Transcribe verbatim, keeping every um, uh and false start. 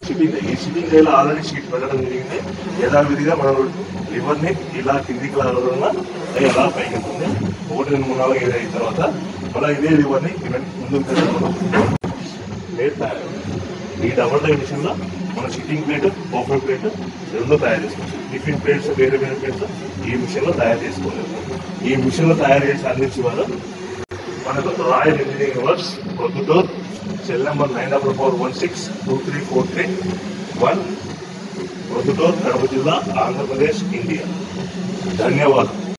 Shitting ఈ shitting డేలో already sheet పెట్టడం జరిగింది. యథావిధిగా మనం లివర్ని ఇలా కిందికి లాగడం ఎలా పైకి వెళ్తుంది. ఒకటి రెండు మూడు నాలుగు ఐదు అయిన తర్వాత మళ్ళీ ఇదే లివర్ని ముందుకు తెచ్చుకోవడం ప్లేట్ తయారు. ఈ డబుల్ డై మిషన్లో మన సిట్టింగ్ ప్లేట్, బఫే ప్లేట్ రెండు తయారు చేసుకోవచ్చు. టిఫిన్ ప్లేట్స్, వేరే వేరే ప్లేట్స్ ఈ మిషన్లో తయారు చేసుకోలేదు. ఈ మిషన్లో తయారు చేసి అందించే వారు మనకు royal engineering works, Proddatur, cell number nine double four one six two three four three one, Proddatur, Kadapa జిల్లా, ఆంధ్రప్రదేశ్, ఇండియా. ధన్యవాదాలు.